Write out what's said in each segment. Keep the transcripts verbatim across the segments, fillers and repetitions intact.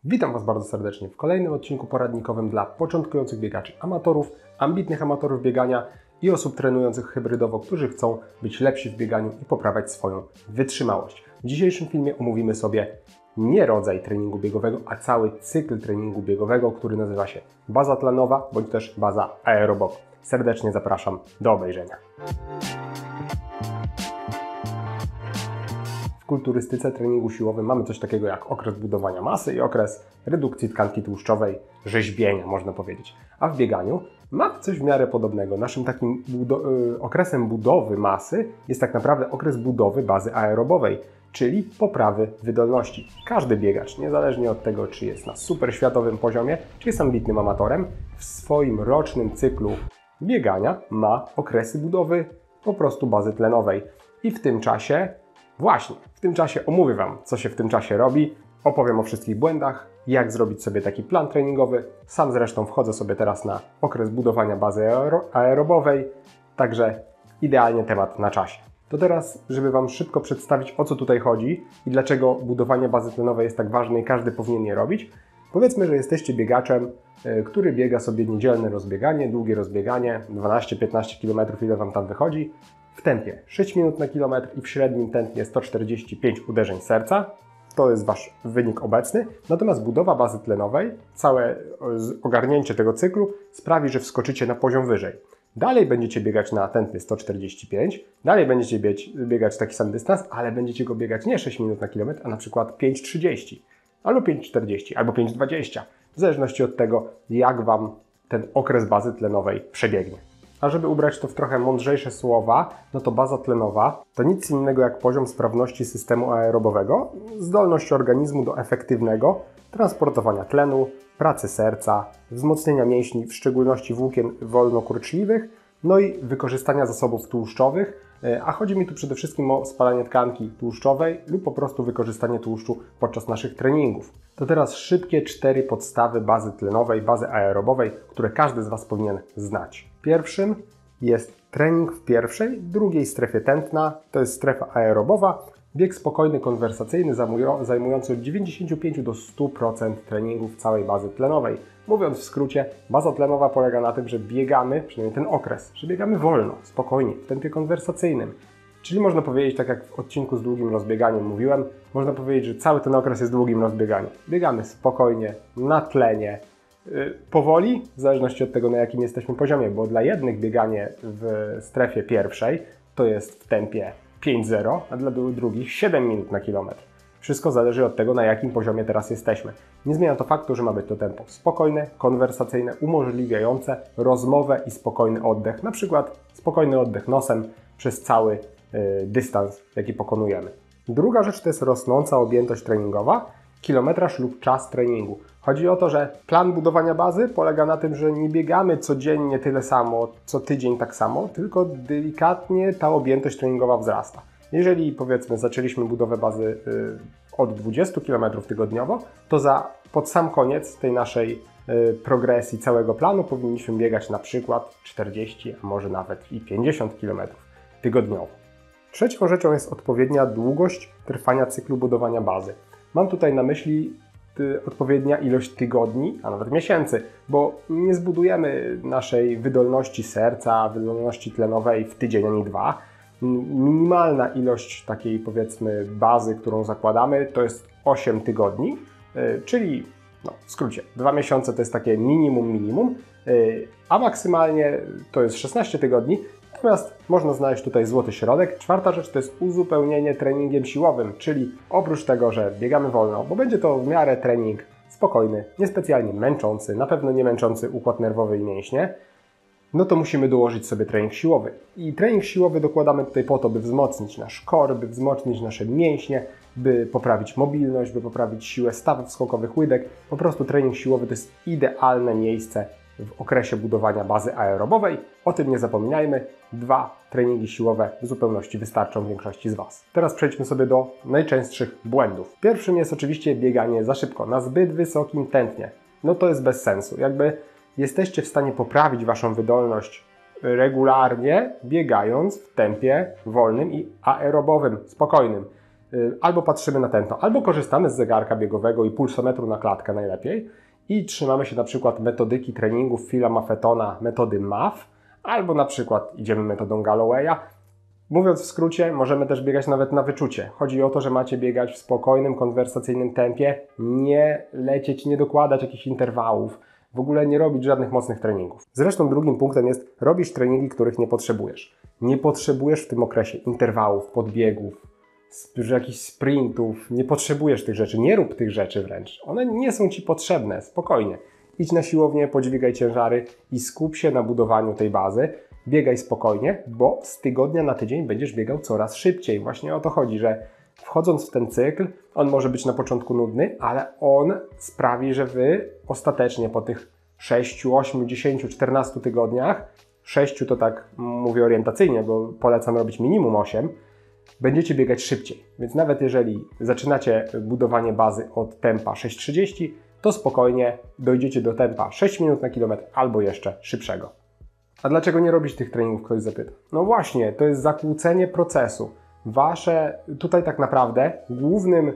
Witam Was bardzo serdecznie w kolejnym odcinku poradnikowym dla początkujących biegaczy, amatorów, ambitnych amatorów biegania i osób trenujących hybrydowo, którzy chcą być lepsi w bieganiu i poprawiać swoją wytrzymałość. W dzisiejszym filmie omówimy sobie nie rodzaj treningu biegowego, a cały cykl treningu biegowego, który nazywa się baza tlenowa bądź też baza aerobowa. Serdecznie zapraszam do obejrzenia. W kulturystyce, treningu siłowym mamy coś takiego jak okres budowania masy i okres redukcji tkanki tłuszczowej, rzeźbienia można powiedzieć. A w bieganiu mamy coś w miarę podobnego. Naszym takim budo yy, okresem budowy masy jest tak naprawdę okres budowy bazy aerobowej, czyli poprawy wydolności. Każdy biegacz, niezależnie od tego, czy jest na super światowym poziomie, czy jest ambitnym amatorem, w swoim rocznym cyklu biegania ma okresy budowy po prostu bazy tlenowej. I w tym czasie Właśnie, w tym czasie omówię Wam, co się w tym czasie robi, opowiem o wszystkich błędach, jak zrobić sobie taki plan treningowy. Sam zresztą wchodzę sobie teraz na okres budowania bazy aerobowej, także idealnie temat na czasie. To teraz, żeby Wam szybko przedstawić, o co tutaj chodzi i dlaczego budowanie bazy tlenowej jest tak ważne i każdy powinien je robić. Powiedzmy, że jesteście biegaczem, który biega sobie niedzielne rozbieganie, długie rozbieganie, dwanaście piętnaście kilometrów, ile Wam tam wychodzi, w tempie sześć minut na kilometr i w średnim tętnie sto czterdzieści pięć uderzeń serca. To jest Wasz wynik obecny. Natomiast budowa bazy tlenowej, całe ogarnięcie tego cyklu sprawi, że wskoczycie na poziom wyżej. Dalej będziecie biegać na tętnie sto czterdzieści pięć, dalej będziecie biegać, biegać taki sam dystans, ale będziecie go biegać nie sześć minut na kilometr, a na przykład pięć trzydzieści, albo pięć czterdzieści, albo pięć dwadzieścia, w zależności od tego, jak Wam ten okres bazy tlenowej przebiegnie. A żeby ubrać to w trochę mądrzejsze słowa, no to baza tlenowa to nic innego jak poziom sprawności systemu aerobowego, zdolność organizmu do efektywnego transportowania tlenu, pracy serca, wzmocnienia mięśni, w szczególności włókien wolnokurczliwych, no i wykorzystania zasobów tłuszczowych, a chodzi mi tu przede wszystkim o spalanie tkanki tłuszczowej lub po prostu wykorzystanie tłuszczu podczas naszych treningów. To teraz szybkie cztery podstawy bazy tlenowej, bazy aerobowej, które każdy z Was powinien znać. Pierwszym jest trening w pierwszej, drugiej strefie tętna, to jest strefa aerobowa, bieg spokojny, konwersacyjny, zajmujący od dziewięćdziesiąt pięć do stu procent treningów całej bazy tlenowej. Mówiąc w skrócie, baza tlenowa polega na tym, że biegamy, przynajmniej ten okres, że biegamy wolno, spokojnie, w tempie konwersacyjnym. Czyli można powiedzieć, tak jak w odcinku z długim rozbieganiem mówiłem, można powiedzieć, że cały ten okres jest długim rozbieganiem. Biegamy spokojnie, na tlenie, yy, powoli, w zależności od tego, na jakim jesteśmy poziomie, bo dla jednych bieganie w strefie pierwszej to jest w tempie pięć zero, a dla drugich siedem minut na kilometr. Wszystko zależy od tego, na jakim poziomie teraz jesteśmy. Nie zmienia to faktu, że ma być to tempo spokojne, konwersacyjne, umożliwiające rozmowę i spokojny oddech. Na przykład spokojny oddech nosem przez cały y, dystans, jaki pokonujemy. Druga rzecz to jest rosnąca objętość treningowa, kilometraż lub czas treningu. Chodzi o to, że plan budowania bazy polega na tym, że nie biegamy codziennie tyle samo, co tydzień tak samo, tylko delikatnie ta objętość treningowa wzrasta. Jeżeli powiedzmy zaczęliśmy budowę bazy y, od dwudziestu kilometrów tygodniowo, to za, pod sam koniec tej naszej y, progresji całego planu powinniśmy biegać na przykład czterdzieści, a może nawet i pięćdziesiąt kilometrów tygodniowo. Trzecią rzeczą jest odpowiednia długość trwania cyklu budowania bazy. Mam tutaj na myśli y, odpowiednia ilość tygodni, a nawet miesięcy, bo nie zbudujemy naszej wydolności serca, wydolności tlenowej w tydzień ani dwa. Minimalna ilość takiej, powiedzmy, bazy, którą zakładamy, to jest osiem tygodni, yy, czyli no, w skrócie dwa miesiące to jest takie minimum minimum, yy, a maksymalnie to jest szesnaście tygodni, natomiast można znaleźć tutaj złoty środek. Czwarta rzecz to jest uzupełnienie treningiem siłowym, czyli oprócz tego, że biegamy wolno, bo będzie to w miarę trening spokojny, niespecjalnie męczący, na pewno nie męczący układ nerwowy i mięśnie, no to musimy dołożyć sobie trening siłowy. I trening siłowy dokładamy tutaj po to, by wzmocnić nasz core, by wzmocnić nasze mięśnie, by poprawić mobilność, by poprawić siłę stawów skokowych łydek. Po prostu trening siłowy to jest idealne miejsce w okresie budowania bazy aerobowej. O tym nie zapominajmy. Dwa treningi siłowe w zupełności wystarczą większości z Was. Teraz przejdźmy sobie do najczęstszych błędów. Pierwszym jest oczywiście bieganie za szybko, na zbyt wysokim tętnie. No to jest bez sensu. Jakby jesteście w stanie poprawić Waszą wydolność regularnie, biegając w tempie wolnym i aerobowym, spokojnym. albo patrzymy na tętno, albo korzystamy z zegarka biegowego i pulsometru na klatkę najlepiej i trzymamy się na przykład metodyki treningów Phila Maffetona, metody M A F, albo na przykład idziemy metodą Gallowaya. Mówiąc w skrócie, możemy też biegać nawet na wyczucie. Chodzi o to, że macie biegać w spokojnym, konwersacyjnym tempie, nie lecieć, nie dokładać jakichś interwałów, w ogóle nie robić żadnych mocnych treningów. Zresztą drugim punktem jest, robisz treningi, których nie potrzebujesz. Nie potrzebujesz w tym okresie interwałów, podbiegów, jakichś sprintów, nie potrzebujesz tych rzeczy, nie rób tych rzeczy wręcz. One nie są Ci potrzebne, spokojnie. Idź na siłownię, podźwigaj ciężary i skup się na budowaniu tej bazy. Biegaj spokojnie, bo z tygodnia na tydzień będziesz biegał coraz szybciej. Właśnie o to chodzi, że wchodząc w ten cykl, on może być na początku nudny, ale on sprawi, że Wy ostatecznie po tych sześciu, ośmiu, dziesięciu, czternastu tygodniach, sześciu to tak mówię orientacyjnie, bo polecam robić minimum osiem, będziecie biegać szybciej. Więc nawet jeżeli zaczynacie budowanie bazy od tempa sześć trzydzieści, to spokojnie dojdziecie do tempa sześć minut na kilometr albo jeszcze szybszego. A dlaczego nie robić tych treningów, ktoś zapyta? No właśnie, to jest zakłócenie procesu. Wasze, tutaj tak naprawdę głównym y,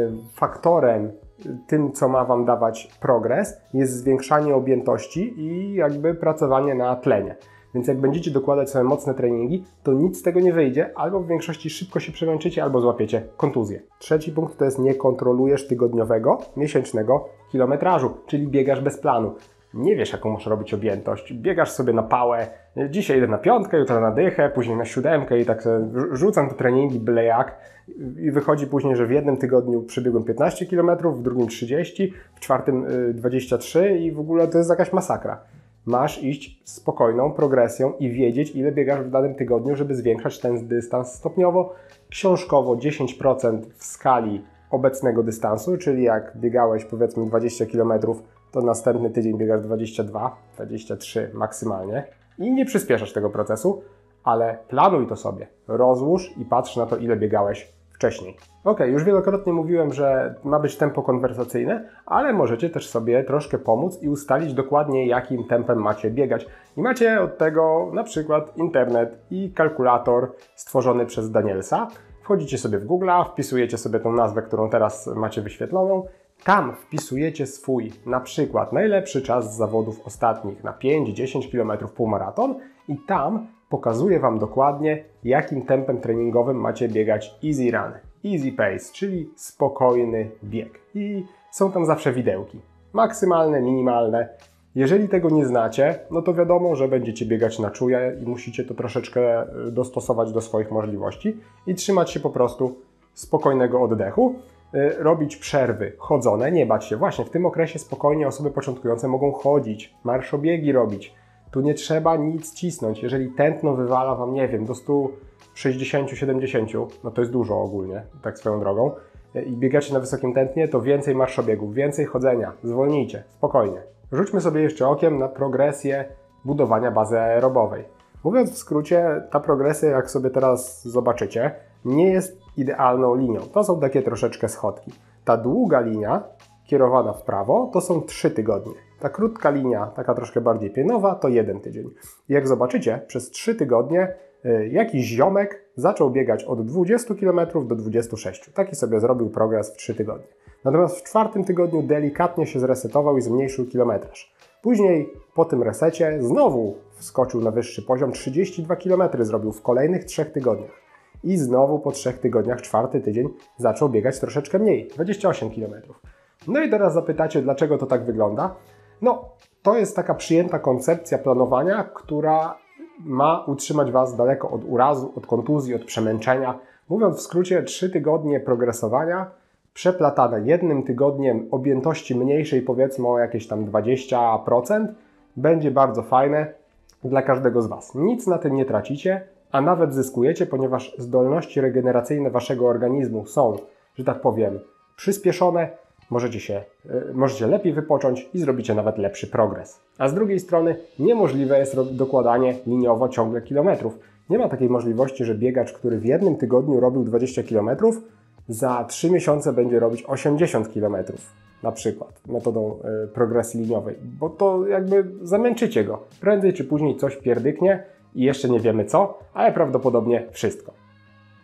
faktorem, tym co ma Wam dawać progres, jest zwiększanie objętości i jakby pracowanie na tlenie. Więc jak będziecie dokładać sobie mocne treningi, to nic z tego nie wyjdzie, albo w większości szybko się przemęczycie, albo złapiecie kontuzję. Trzeci punkt to jest nie kontrolujesz tygodniowego, miesięcznego kilometrażu, czyli biegasz bez planu. Nie wiesz, jaką masz robić objętość, biegasz sobie na pałę, dzisiaj idę na piątkę, jutro na dychę, później na siódemkę i tak sobie rzucam te treningi byle jak i wychodzi później, że w jednym tygodniu przebiegłem piętnaście kilometrów, w drugim trzydzieści, w czwartym dwadzieścia trzy i w ogóle to jest jakaś masakra. Masz iść spokojną progresją i wiedzieć, ile biegasz w danym tygodniu, żeby zwiększać ten dystans stopniowo. Książkowo dziesięć procent w skali obecnego dystansu, czyli jak biegałeś powiedzmy dwadzieścia kilometrów, to następny tydzień biegasz dwadzieścia dwa, dwadzieścia trzy maksymalnie i nie przyspieszasz tego procesu, ale planuj to sobie, rozłóż i patrz na to, ile biegałeś wcześniej. Ok, już wielokrotnie mówiłem, że ma być tempo konwersacyjne, ale możecie też sobie troszkę pomóc i ustalić dokładnie, jakim tempem macie biegać. I macie od tego na przykład internet i kalkulator stworzony przez Danielsa. Wchodzicie sobie w Google'a, wpisujecie sobie tą nazwę, którą teraz macie wyświetloną. Tam wpisujecie swój na przykład najlepszy czas z zawodów ostatnich na pięć dziesięć kilometrów półmaraton i tam pokazuje Wam dokładnie, jakim tempem treningowym macie biegać easy run, easy pace, czyli spokojny bieg. I są tam zawsze widełki, maksymalne, minimalne. Jeżeli tego nie znacie, no to wiadomo, że będziecie biegać na czuje i musicie to troszeczkę dostosować do swoich możliwości i trzymać się po prostu spokojnego oddechu. Robić przerwy chodzone, nie bać się. Właśnie w tym okresie spokojnie osoby początkujące mogą chodzić, marszobiegi robić. Tu nie trzeba nic cisnąć. Jeżeli tętno wywala Wam, nie wiem, do stu sześćdziesięciu siedemdziesięciu, no to jest dużo ogólnie, tak swoją drogą, i biegacie na wysokim tętnie, to więcej marszobiegów, więcej chodzenia, zwolnijcie, spokojnie. Rzućmy sobie jeszcze okiem na progresję budowania bazy aerobowej. Mówiąc w skrócie, ta progresja, jak sobie teraz zobaczycie, nie jest idealną linią. To są takie troszeczkę schodki. Ta długa linia, kierowana w prawo, to są trzy tygodnie. Ta krótka linia, taka troszkę bardziej pienowa, to jeden tydzień. I jak zobaczycie, przez trzy tygodnie y, jakiś ziomek zaczął biegać od dwudziestu kilometrów do dwudziestu sześciu. Taki sobie zrobił progres w trzy tygodnie. Natomiast w czwartym tygodniu delikatnie się zresetował i zmniejszył kilometraż. Później po tym resecie znowu wskoczył na wyższy poziom, trzydzieści dwa kilometry zrobił w kolejnych trzech tygodniach. I znowu po trzech tygodniach, czwarty tydzień, zaczął biegać troszeczkę mniej, dwadzieścia osiem kilometrów. No i teraz zapytacie, dlaczego to tak wygląda? No, to jest taka przyjęta koncepcja planowania, która ma utrzymać Was daleko od urazu, od kontuzji, od przemęczenia. Mówiąc w skrócie, trzy tygodnie progresowania przeplatane jednym tygodniem objętości mniejszej, powiedzmy o jakieś tam dwadzieścia procent, będzie bardzo fajne dla każdego z Was. Nic na tym nie tracicie, a nawet zyskujecie, ponieważ zdolności regeneracyjne Waszego organizmu są, że tak powiem, przyspieszone, możecie się, możecie lepiej wypocząć i zrobicie nawet lepszy progres. A z drugiej strony niemożliwe jest dokładanie liniowo ciągle kilometrów. Nie ma takiej możliwości, że biegacz, który w jednym tygodniu robił dwadzieścia kilometrów, za trzy miesiące będzie robić osiemdziesiąt kilometrów, na przykład metodą y, progresji liniowej, bo to jakby zamęczycie go. Prędzej czy później coś pierdyknie i jeszcze nie wiemy co, ale prawdopodobnie wszystko.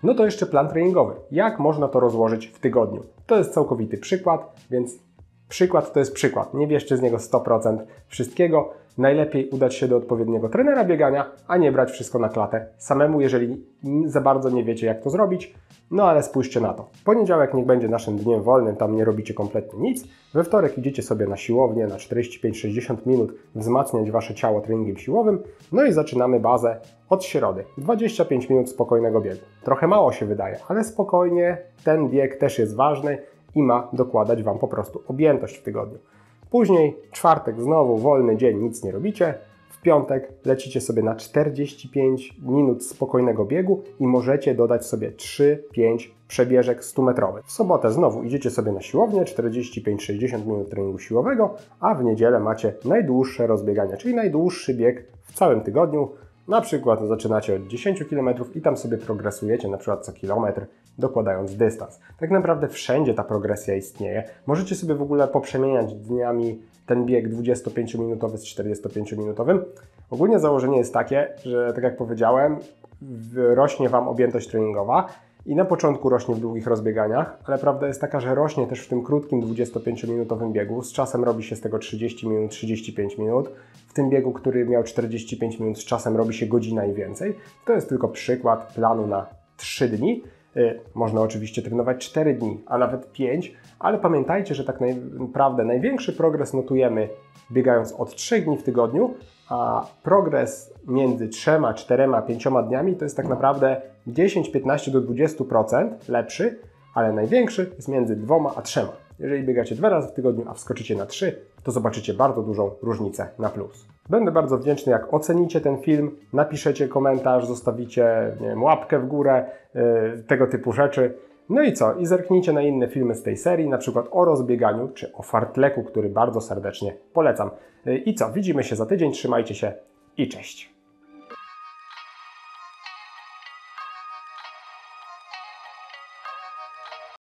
No to jeszcze plan treningowy. Jak można to rozłożyć w tygodniu? To jest całkowity przykład, więc przykład to jest przykład. Nie bierzcie z niego sto procent wszystkiego. Najlepiej udać się do odpowiedniego trenera biegania, a nie brać wszystko na klatę samemu, jeżeli za bardzo nie wiecie, jak to zrobić. No ale spójrzcie na to. Poniedziałek niech będzie naszym dniem wolnym, tam nie robicie kompletnie nic. We wtorek idziecie sobie na siłownię na czterdzieści pięć do sześćdziesięciu minut, wzmacniać Wasze ciało treningiem siłowym. No i zaczynamy bazę od środy. dwadzieścia pięć minut spokojnego biegu. Trochę mało się wydaje, ale spokojnie, ten bieg też jest ważny i ma dokładać Wam po prostu objętość w tygodniu. Później czwartek znowu wolny dzień, nic nie robicie. W piątek lecicie sobie na czterdzieści pięć minut spokojnego biegu i możecie dodać sobie trzy pięć przebieżek stumetrowych. W sobotę znowu idziecie sobie na siłownię, czterdzieści pięć do sześćdziesięciu minut treningu siłowego, a w niedzielę macie najdłuższe rozbieganie, czyli najdłuższy bieg w całym tygodniu. Na przykład zaczynacie od dziesięciu kilometrów i tam sobie progresujecie, na przykład co kilometr, dokładając dystans. Tak naprawdę wszędzie ta progresja istnieje. Możecie sobie w ogóle poprzemieniać dniami ten bieg dwudziestopięciominutowy z czterdziestopięciominutowym. Ogólnie założenie jest takie, że tak jak powiedziałem, rośnie Wam objętość treningowa i na początku rośnie w długich rozbieganiach, ale prawda jest taka, że rośnie też w tym krótkim dwudziestopięciominutowym biegu. Z czasem robi się z tego trzydzieści minut, trzydzieści pięć minut. W tym biegu, który miał czterdzieści pięć minut, z czasem robi się godzina i więcej. To jest tylko przykład planu na trzy dni. Można oczywiście trenować cztery dni, a nawet pięć, ale pamiętajcie, że tak naprawdę największy progres notujemy biegając od trzech dni w tygodniu, a progres między trzema, czterema, pięcioma dniami to jest tak naprawdę dziesięć, piętnaście do dwudziestu procent lepszy, ale największy jest między dwoma a trzema. Jeżeli biegacie dwa razy w tygodniu, a wskoczycie na trzy, to zobaczycie bardzo dużą różnicę na plus. Będę bardzo wdzięczny, jak ocenicie ten film, napiszecie komentarz, zostawicie, nie wiem, łapkę w górę, yy, tego typu rzeczy. No i co? I zerknijcie na inne filmy z tej serii, na przykład o rozbieganiu, czy o fartleku, który bardzo serdecznie polecam. Yy, I co? Widzimy się za tydzień, trzymajcie się i cześć!